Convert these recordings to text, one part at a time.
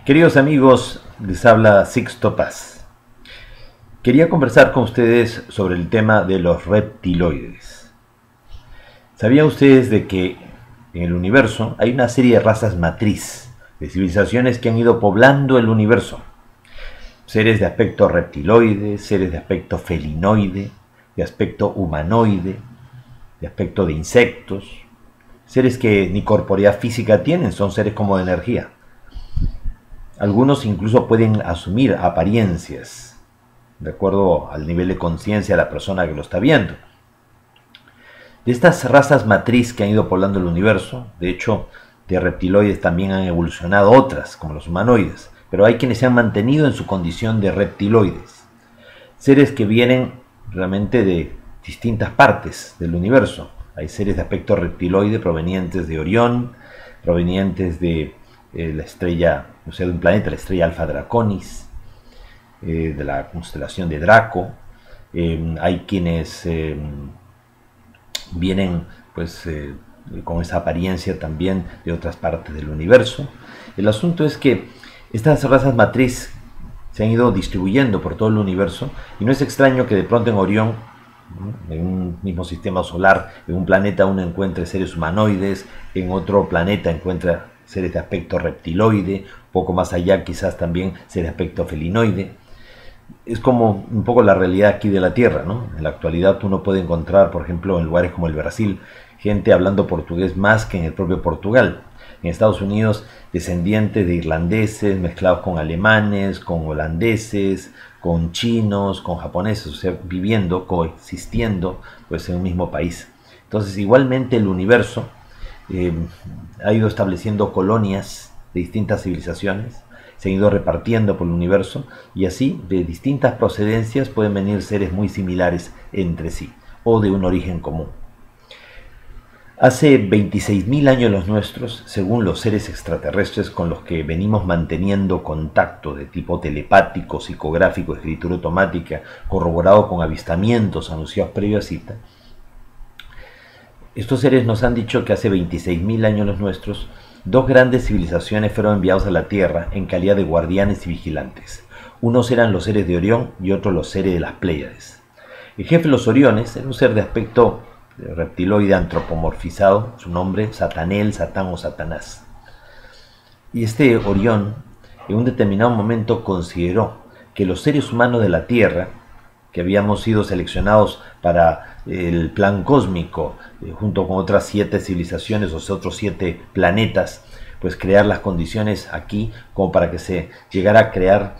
Queridos amigos, les habla Sixto Paz. Quería conversar con ustedes sobre el tema de los reptiloides. ¿Sabían ustedes de que en el universo hay una serie de razas matriz, de civilizaciones que han ido poblando el universo? Seres de aspecto reptiloide, seres de aspecto felinoide, de aspecto humanoide, de aspecto de insectos, seres que ni corporeidad física tienen, son seres como de energía. Algunos incluso pueden asumir apariencias, de acuerdo al nivel de conciencia de la persona que lo está viendo. De estas razas matriz que han ido poblando el universo, de hecho, de reptiloides también han evolucionado otras, como los humanoides, pero hay quienes se han mantenido en su condición de reptiloides. Seres que vienen realmente de distintas partes del universo. Hay seres de aspecto reptiloide provenientes de Orión, provenientes de la estrella, o sea, de un planeta, la estrella Alfa Draconis, de la constelación de Draco. Hay quienes vienen pues con esa apariencia también de otras partes del universo. El asunto es que estas razas matriz se han ido distribuyendo por todo el universo y no es extraño que de pronto en Orión, en un mismo sistema solar, en un planeta uno encuentre seres humanoides, en otro planeta encuentra seres de aspecto reptiloide, poco más allá quizás también seres de aspecto felinoide. Es como un poco la realidad aquí de la Tierra, ¿no? En la actualidad uno puede encontrar, por ejemplo, en lugares como el Brasil, gente hablando portugués más que en el propio Portugal. En Estados Unidos, descendientes de irlandeses mezclados con alemanes, con holandeses, con chinos, con japoneses, o sea, viviendo, coexistiendo pues, en un mismo país. Entonces, igualmente el universo ha ido estableciendo colonias de distintas civilizaciones, se han ido repartiendo por el universo y así de distintas procedencias pueden venir seres muy similares entre sí o de un origen común. Hace 26.000 años los nuestros, según los seres extraterrestres con los que venimos manteniendo contacto de tipo telepático, psicográfico, escritura automática, corroborado con avistamientos anunciados previo a cita, estos seres nos han dicho que hace 26.000 años los nuestros, dos grandes civilizaciones fueron enviados a la Tierra en calidad de guardianes y vigilantes. Unos eran los seres de Orión y otros los seres de las Pléyades. El jefe de los Oriones era un ser de aspecto reptiloide antropomorfizado, su nombre Satanel, Satán o Satanás. Y este Orión en un determinado momento consideró que los seres humanos de la Tierra, que habíamos sido seleccionados para el plan cósmico, junto con otras 7 civilizaciones, o sea, otros 7 planetas, pues crear las condiciones aquí como para que se llegara a crear,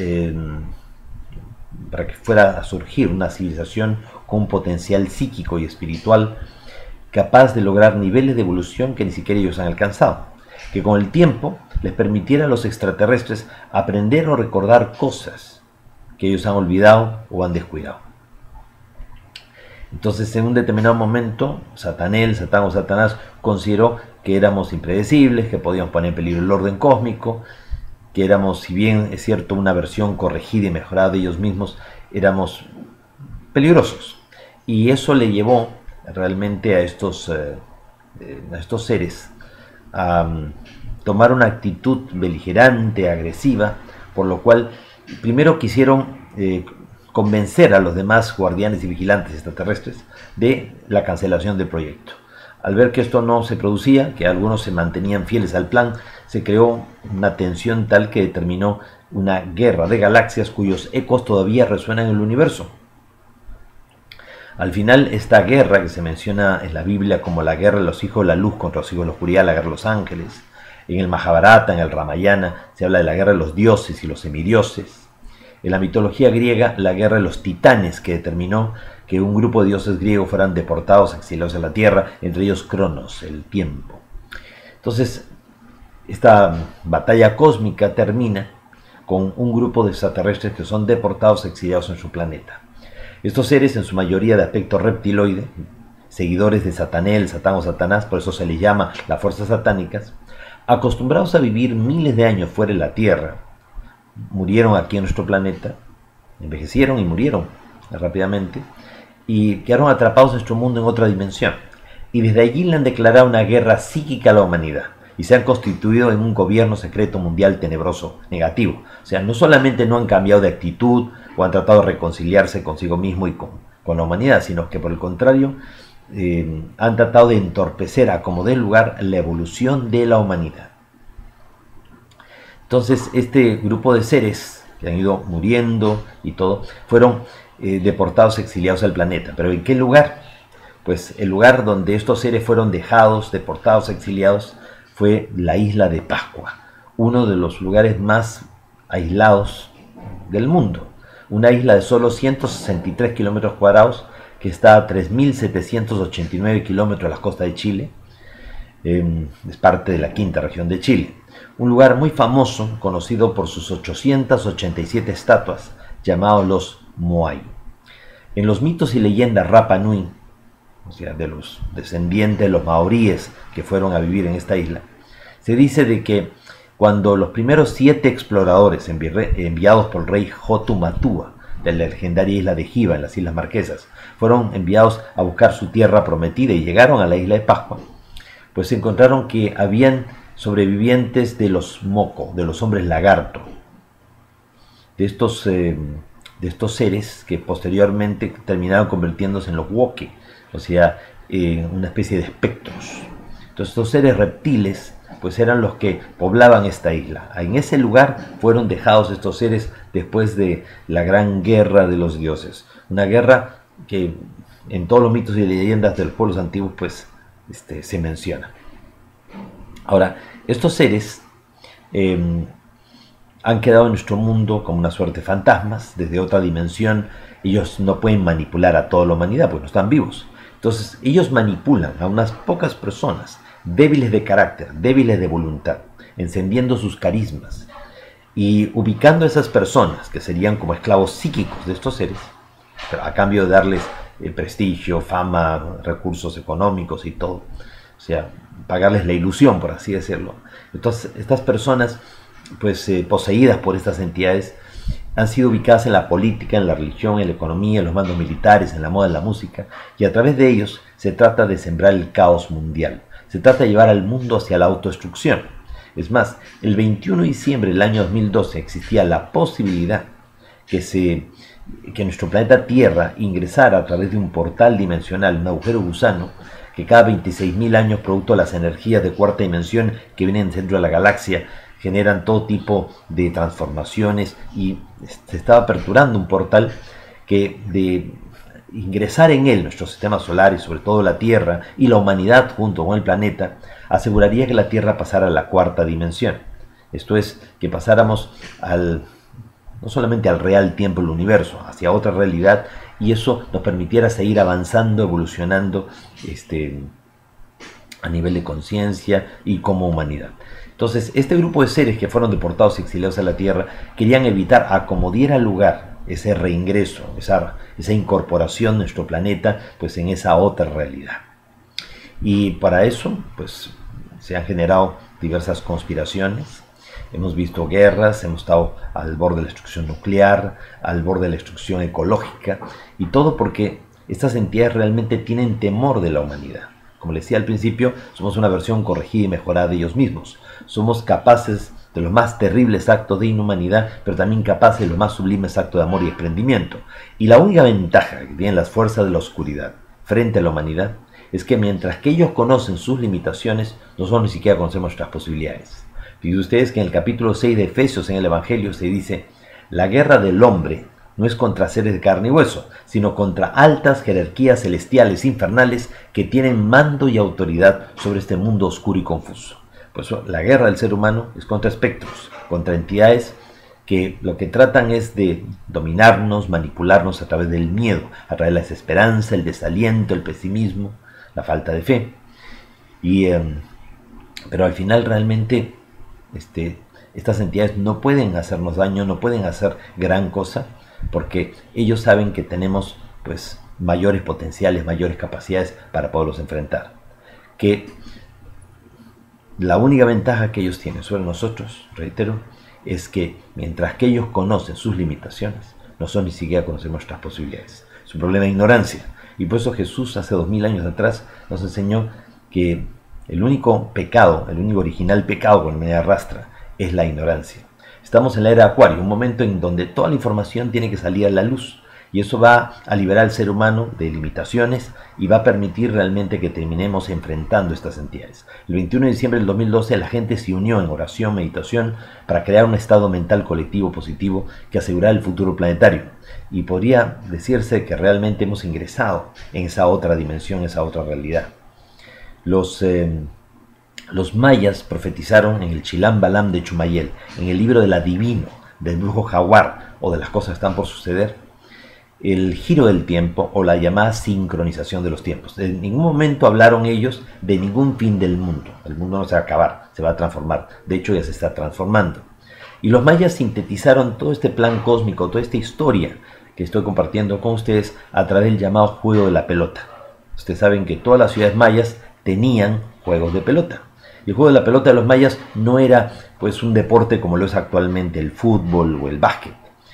para que fuera a surgir una civilización con un potencial psíquico y espiritual capaz de lograr niveles de evolución que ni siquiera ellos han alcanzado, que con el tiempo les permitiera a los extraterrestres aprender o recordar cosas que ellos han olvidado o han descuidado. Entonces, en un determinado momento, Satanel, Satán o Satanás consideró que éramos impredecibles, que podíamos poner en peligro el orden cósmico, que éramos, si bien es cierto, una versión corregida y mejorada de ellos mismos, éramos peligrosos. Y eso le llevó realmente a estos seres a tomar una actitud beligerante, agresiva, por lo cual primero quisieron convencer a los demás guardianes y vigilantes extraterrestres de la cancelación del proyecto. Al ver que esto no se producía, que algunos se mantenían fieles al plan, se creó una tensión tal que determinó una guerra de galaxias cuyos ecos todavía resuenan en el universo. Al final, esta guerra que se menciona en la Biblia como la guerra de los hijos de la luz contra los hijos de la oscuridad, la guerra de los ángeles, en el Mahabharata, en el Ramayana, se habla de la guerra de los dioses y los semidioses. En la mitología griega, la guerra de los titanes, que determinó que un grupo de dioses griegos fueran deportados, exiliados a la tierra, entre ellos Cronos, el tiempo. Entonces, esta batalla cósmica termina con un grupo de extraterrestres que son deportados, exiliados en su planeta. Estos seres, en su mayoría de aspecto reptiloide, seguidores de Satanel, Satán o Satanás, por eso se les llama las fuerzas satánicas, acostumbrados a vivir miles de años fuera de la Tierra, murieron aquí en nuestro planeta, envejecieron y murieron rápidamente, y quedaron atrapados en nuestro mundo en otra dimensión. Y desde allí le han declarado una guerra psíquica a la humanidad. y se han constituido en un gobierno secreto mundial tenebroso, negativo. O sea, no solamente no han cambiado de actitud o han tratado de reconciliarse consigo mismo y con la humanidad, sino que por el contrario han tratado de entorpecer a como dé lugar la evolución de la humanidad. Entonces este grupo de seres que han ido muriendo y todo, fueron deportados, exiliados al planeta. ¿Pero en qué lugar? Pues el lugar donde estos seres fueron dejados, deportados, exiliados, fue la isla de Pascua, uno de los lugares más aislados del mundo. Una isla de solo 163 kilómetros cuadrados que está a 3.789 kilómetros de las costas de Chile. Es parte de la quinta región de Chile. Un lugar muy famoso, conocido por sus 887 estatuas, llamados los Moai. En los mitos y leyendas Rapa Nui, o sea, de los descendientes de los maoríes que fueron a vivir en esta isla, se dice de que cuando los primeros 7 exploradores enviados por el rey Hotumatua de la legendaria isla de Giva en las Islas Marquesas fueron enviados a buscar su tierra prometida y llegaron a la isla de Pascua, pues encontraron que habían sobrevivientes de los Moco, de los hombres lagarto, de estos seres que posteriormente terminaron convirtiéndose en los Woke, o sea, una especie de espectros. Entonces estos seres reptiles pues eran los que poblaban esta isla. En ese lugar fueron dejados estos seres después de la gran guerra de los dioses, una guerra que en todos los mitos y leyendas de los pueblos antiguos pues se menciona. Ahora, estos seres han quedado en nuestro mundo como una suerte de fantasmas, desde otra dimensión. Ellos no pueden manipular a toda la humanidad, pues no están vivos. Entonces, ellos manipulan a unas pocas personas, débiles de carácter, débiles de voluntad, encendiendo sus carismas y ubicando a esas personas, que serían como esclavos psíquicos de estos seres, pero a cambio de darles prestigio, fama, recursos económicos y todo. O sea, pagarles la ilusión, por así decirlo. Entonces, estas personas, pues poseídas por estas entidades, han sido ubicadas en la política, en la religión, en la economía, en los mandos militares, en la moda, en la música, y a través de ellos se trata de sembrar el caos mundial. Se trata de llevar al mundo hacia la autodestrucción. Es más, el 21 de diciembre del año 2012 existía la posibilidad que nuestro planeta Tierra ingresara a través de un portal dimensional, un agujero gusano, que cada 26.000 años, producto de las energías de cuarta dimensión que vienen del centro de la galaxia, generan todo tipo de transformaciones, y se estaba aperturando un portal que de ingresar en él, nuestro sistema solar y sobre todo la Tierra y la humanidad junto con el planeta, aseguraría que la Tierra pasara a la cuarta dimensión. Esto es, que pasáramos no solamente al real tiempo del universo, hacia otra realidad, y eso nos permitiera seguir avanzando, evolucionando a nivel de conciencia y como humanidad. Entonces, este grupo de seres que fueron deportados y exiliados a la Tierra querían evitar a como diera lugar ese reingreso, esa incorporación de nuestro planeta pues en esa otra realidad. Y para eso pues se han generado diversas conspiraciones. Hemos visto guerras, hemos estado al borde de la destrucción nuclear, al borde de la destrucción ecológica, y todo porque estas entidades realmente tienen temor de la humanidad. Como les decía al principio, somos una versión corregida y mejorada de ellos mismos. Somos capaces de los más terribles actos de inhumanidad, pero también capaces de los más sublimes actos de amor y desprendimiento. Y la única ventaja que tienen las fuerzas de la oscuridad frente a la humanidad es que mientras que ellos conocen sus limitaciones, nosotros ni siquiera conocemos nuestras posibilidades. Fíjense ustedes que en el capítulo 6 de Efesios, en el Evangelio, se dice: la guerra del hombre no es contra seres de carne y hueso, sino contra altas jerarquías celestiales infernales que tienen mando y autoridad sobre este mundo oscuro y confuso. Pues la guerra del ser humano es contra espectros, contra entidades que lo que tratan es de dominarnos, manipularnos a través del miedo, a través de la desesperanza, el desaliento, el pesimismo, la falta de fe. Pero al final realmente estas entidades no pueden hacernos daño, no pueden hacer gran cosa, porque ellos saben que tenemos pues mayores potenciales, mayores capacidades para poderlos enfrentar. Que la única ventaja que ellos tienen sobre nosotros, reitero, es que mientras que ellos conocen sus limitaciones, nosotros ni siquiera conocemos nuestras posibilidades. Es un problema de ignorancia. Y por eso Jesús hace 2000 años atrás nos enseñó que El único pecado, el único original pecado que me arrastra es la ignorancia. Estamos en la era Acuario, un momento en donde toda la información tiene que salir a la luz. Y eso va a liberar al ser humano de limitaciones y va a permitir realmente que terminemos enfrentando estas entidades. El 21 de diciembre del 2012 la gente se unió en oración, meditación, para crear un estado mental colectivo positivo que asegurara el futuro planetario. Y podría decirse que realmente hemos ingresado en esa otra dimensión, esa otra realidad. Los mayas profetizaron en el Chilam Balam de Chumayel, en el libro del adivino, del brujo jaguar o de las cosas que están por suceder, el giro del tiempo o la llamada sincronización de los tiempos. En ningún momento hablaron ellos de ningún fin del mundo. El mundo no se va a acabar, se va a transformar. De hecho, ya se está transformando. Y los mayas sintetizaron todo este plan cósmico, toda esta historia que estoy compartiendo con ustedes a través del llamado juego de la pelota. Ustedes saben que todas las ciudades mayas tenían juegos de pelota. Y el juego de la pelota de los mayas no era pues un deporte como lo es actualmente el fútbol o el básquet.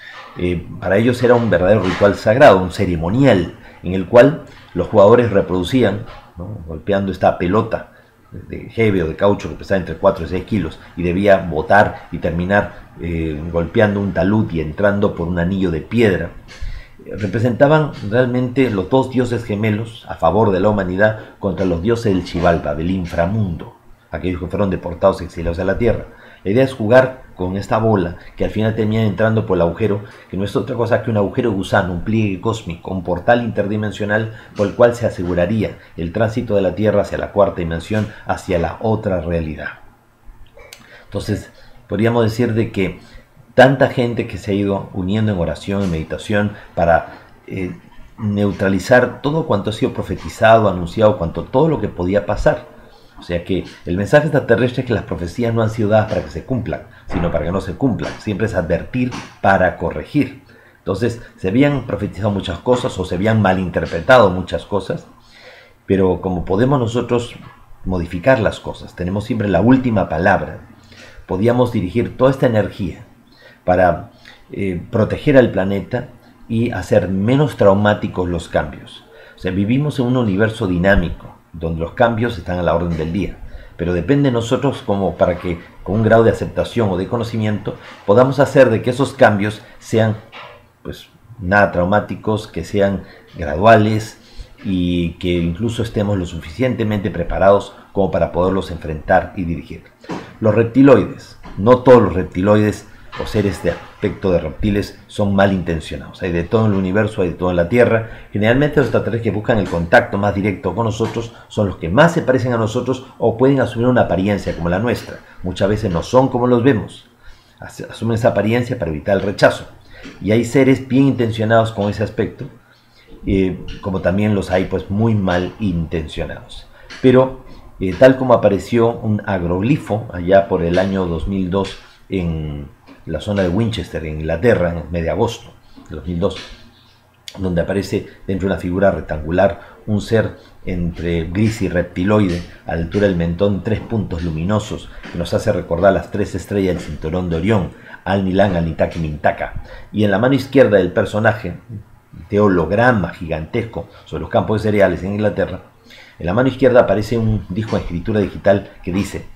Para ellos era un verdadero ritual sagrado, un ceremonial, en el cual los jugadores reproducían, ¿no?, golpeando esta pelota de heavy o de caucho que pesaba entre 4 y 6 kilos y debía botar y terminar golpeando un talud y entrando por un anillo de piedra. Representaban realmente los dos dioses gemelos a favor de la humanidad contra los dioses del Xibalba, del inframundo, aquellos que fueron deportados y exiliados a la tierra. La idea es jugar con esta bola que al final termina entrando por el agujero, que no es otra cosa que un agujero gusano, un pliegue cósmico, un portal interdimensional por el cual se aseguraría el tránsito de la Tierra hacia la cuarta dimensión, hacia la otra realidad. Entonces, podríamos decir de que tanta gente que se ha ido uniendo en oración y meditación para neutralizar todo cuanto ha sido profetizado, anunciado, todo lo que podía pasar. O sea que el mensaje extraterrestre es que las profecías no han sido dadas para que se cumplan, sino para que no se cumplan. Siempre es advertir para corregir. Entonces, se habían profetizado muchas cosas o se habían malinterpretado muchas cosas, pero como podemos nosotros modificar las cosas, tenemos siempre la última palabra, podíamos dirigir toda esta energía para proteger al planeta y hacer menos traumáticos los cambios. O sea, vivimos en un universo dinámico, donde los cambios están a la orden del día, pero depende de nosotros como para que con un grado de aceptación o de conocimiento podamos hacer de que esos cambios sean pues nada traumáticos, que sean graduales y que incluso estemos lo suficientemente preparados como para poderlos enfrentar y dirigir. Los reptiloides, no todos los reptiloides o seres de aspecto de reptiles son malintencionados. Hay de todo en el universo, hay de todo en la Tierra. Generalmente los extraterrestres que buscan el contacto más directo con nosotros son los que más se parecen a nosotros o pueden asumir una apariencia como la nuestra. Muchas veces no son como los vemos. Asumen esa apariencia para evitar el rechazo. Y hay seres bien intencionados con ese aspecto, como también los hay pues muy mal intencionados. Pero tal como apareció un agroglifo allá por el año 2002 en la zona de Winchester, en Inglaterra, en el mes de agosto de 2002, donde aparece dentro de una figura rectangular un ser entre gris y reptiloide, a la altura del mentón, 3 puntos luminosos, que nos hace recordar las 3 estrellas del cinturón de Orión, Al-Nilan, Al-Nitaki, Mintaka. Y en la mano izquierda del personaje, de holograma gigantesco sobre los campos de cereales en Inglaterra, en la mano izquierda aparece un disco de escritura digital que dice,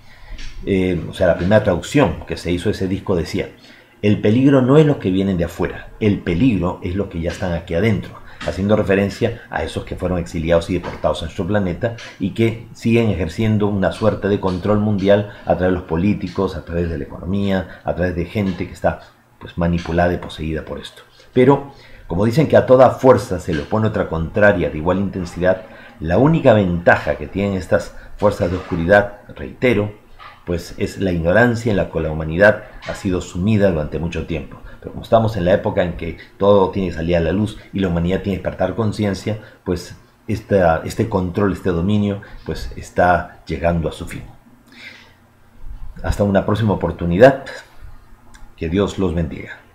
o sea, la primera traducción que se hizo de ese disco decía: el peligro no es los que vienen de afuera, el peligro es los que ya están aquí adentro, haciendo referencia a esos que fueron exiliados y deportados a nuestro planeta y que siguen ejerciendo una suerte de control mundial a través de los políticos, a través de la economía, a través de gente que está pues manipulada y poseída por esto. Pero, como dicen que a toda fuerza se le opone otra contraria de igual intensidad, la única ventaja que tienen estas fuerzas de oscuridad, reitero, pues es la ignorancia en la que la humanidad ha sido sumida durante mucho tiempo. Pero como estamos en la época en que todo tiene que salir a la luz y la humanidad tiene que despertar conciencia, pues este control, este dominio, pues está llegando a su fin. Hasta una próxima oportunidad. Que Dios los bendiga.